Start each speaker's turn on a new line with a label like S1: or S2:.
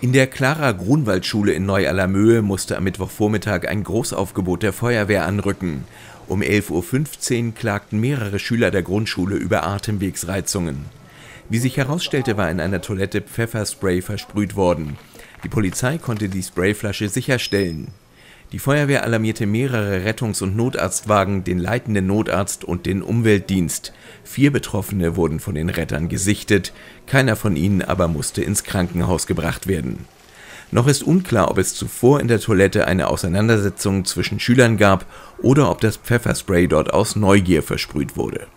S1: In der Clara-Grunwald-Schule in Neu-Allermöhe musste am Mittwochvormittag ein Großaufgebot der Feuerwehr anrücken. Um 11:15 Uhr klagten mehrere Schüler der Grundschule über Atemwegsreizungen. Wie sich herausstellte, war in einer Toilette Pfefferspray versprüht worden. Die Polizei konnte die Sprayflasche sicherstellen. Die Feuerwehr alarmierte mehrere Rettungs- und Notarztwagen, den leitenden Notarzt und den Umweltdienst. 4 Betroffene wurden von den Rettern gesichtet, keiner von ihnen aber musste ins Krankenhaus gebracht werden. Noch ist unklar, ob es zuvor in der Toilette eine Auseinandersetzung zwischen Schülern gab oder ob das Pfefferspray dort aus Neugier versprüht wurde.